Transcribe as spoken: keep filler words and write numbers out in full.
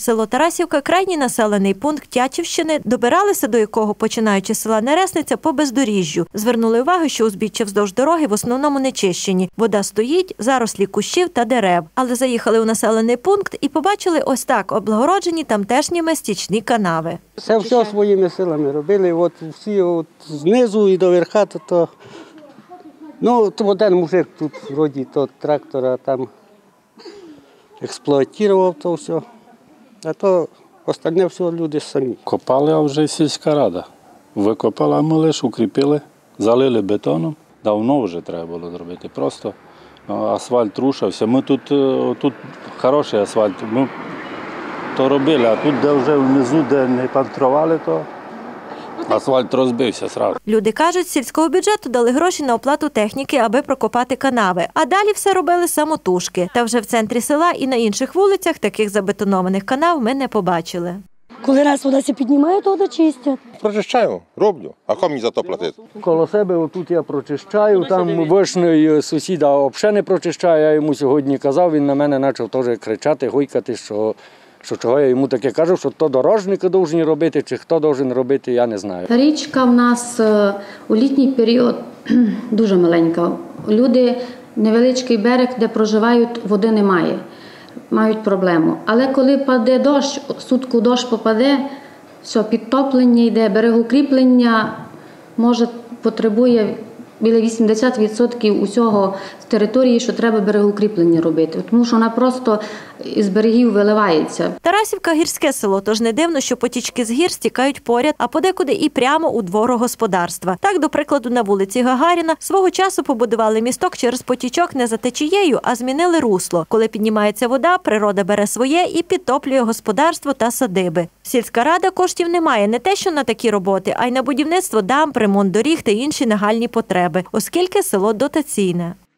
Село Тарасівка – крайній населений пункт Тячівщини, добиралися до якого, починаючи з села Нересниця, по бездоріжжю. Звернули увагу, що узбіччя вздовж дороги в основному не чищені. Вода стоїть, зарослі кущів та дерев. Але заїхали у населений пункт і побачили ось так облагороджені тамтешніми стічні канави. Це все своїми силами робили. От всі от знизу і до верха, то, то ну, то один мужик тут вроді то трактора там експлуатував то все, а то остальне все люди самі. Копали, а вже сільська рада. Викопала, а ми лише укріпили, залили бетоном. Давно вже треба було зробити. Просто асфальт рушився. Ми тут, тут хороший асфальт, ми то робили, а тут, де вже внизу, де не пантрували, то асфальт розбився одразу. Люди кажуть, з сільського бюджету дали гроші на оплату техніки, аби прокопати канави. А далі все робили самотужки. Та вже в центрі села і на інших вулицях таких забетонованих канав ми не побачили. Коли раз вода се піднімає, то вода чистять. Прочищаю, роблю. А кому мені за то платити? Коло себе отут я прочищаю, там вишний сусіда взагалі не прочищає. Я йому сьогодні казав, він на мене почав теж кричати, гойкати, що, що чого я йому таке кажу, що то дорожники повинні робити, чи хто повинен робити, я не знаю. Річка в нас у літній період дуже маленька. Люди, невеличкий берег, де проживають, води немає. Мають проблему. Але коли паде дощ, сутку дощ попаде, все, підтоплення йде, берегоукріплення, може, потребує біля вісімдесят відсотків усього з території, що треба берегоукріплення робити, тому що вона просто із берегів виливається. Тарасівка – гірське село, тож не дивно, що потічки з гір стікають поряд, а подекуди і прямо у двору господарства. Так, до прикладу, на вулиці Гагаріна свого часу побудували місток через потічок не за течією, а змінили русло. Коли піднімається вода, природа бере своє і підтоплює господарство та садиби. Сільська рада коштів не має не те, що на такі роботи, а й на будівництво дамб, ремонт доріг та інші нагальні потреби, оскільки село дотаційне.